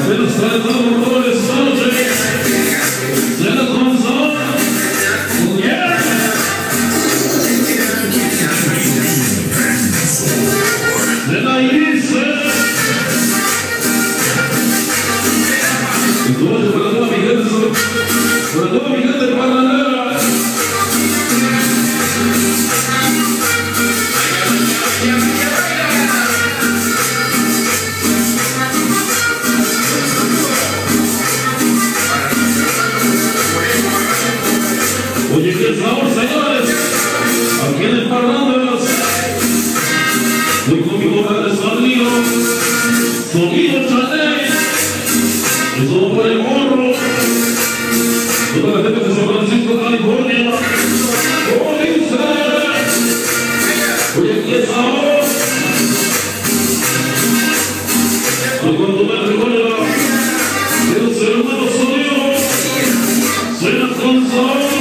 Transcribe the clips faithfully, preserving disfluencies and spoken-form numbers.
Apenas trae todo por todo el estado, se la comenzó. Yeah. De la Ilse. Entonces, para toda mi gente, para toda mi gente parrandera. Oye, qué sabor, señores, aquí en el Parrandas, voy con mi compadre sonido, sonido Chanel, eso por el morro, toda la gente de San Francisco, California, oh, dice, oye, qué sabor, y cuando me recuerda, quiero ser hermano sonido, suena con sabor.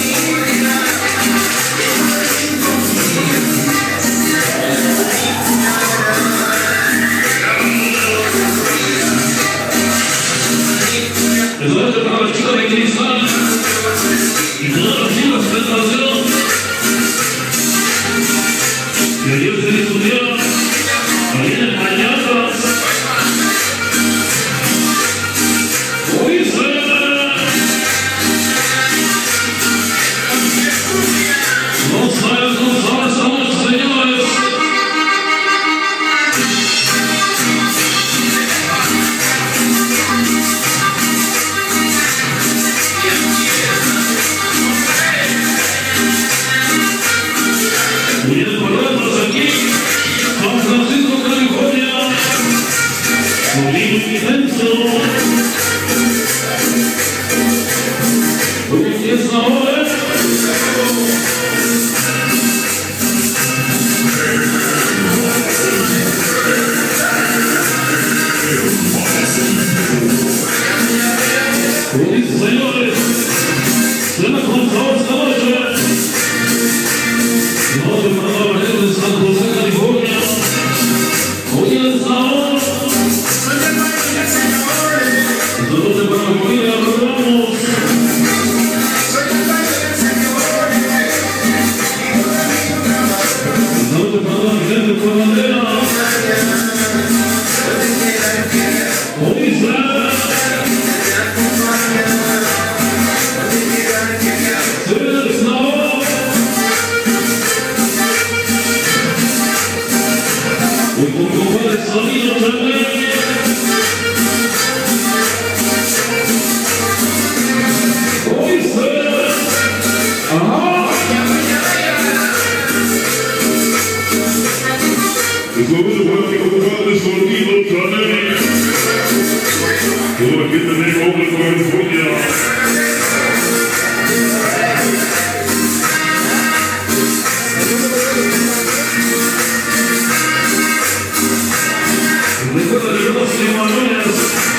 Para las chicas de Cristal y todas las chicas de Tentación que ayer se discutieron ahí en el Mañana. Hoy se no sabes, no sabes esta noche, señores. Y el Parrandas aquí, San Francisco, California, sonido intenso. Oye, ¿qué es ahora? Oye, señores, suena con sabor esta noche. No se para la gente de San José, California. Oye, el sabor. Saludos para la familia Ramos. Saludos para la gente de Cuernavera. Oye, sabor. Hoy con compadre sonido también. Hoy se. Ajá. Es lo mismo para mi compadre sonido también. Todo aquí tenemos de California. Recuerda que los semanas,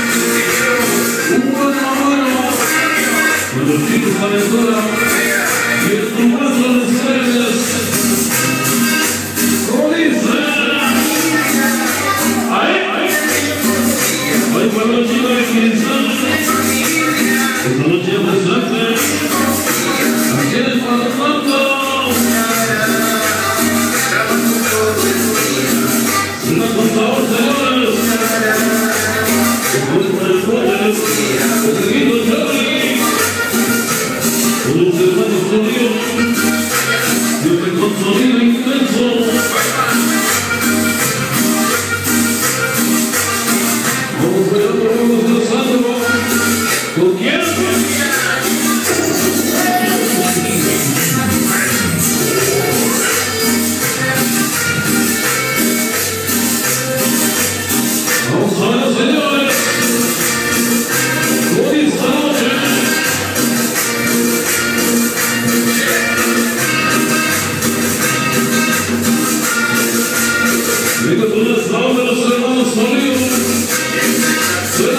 un buen mano, con los chicos para la escuela, y el tumazo de las estrellas, ¡Codice! ¡Ahí! ¡Ahí para los chicos de Cristal! Esta noche presente, aquí en el Parrandas. Una con sabor, señores. Después para el poder, el seguido Charlie. Con los hermanos sonidos, siempre con sonido intenso. Vamos bailando, vamos danzando. ¿Con quién? Vamos a ver, señores. Hoy esta noche. Venga, tú eres la de los hermanos sonidos.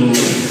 Lord.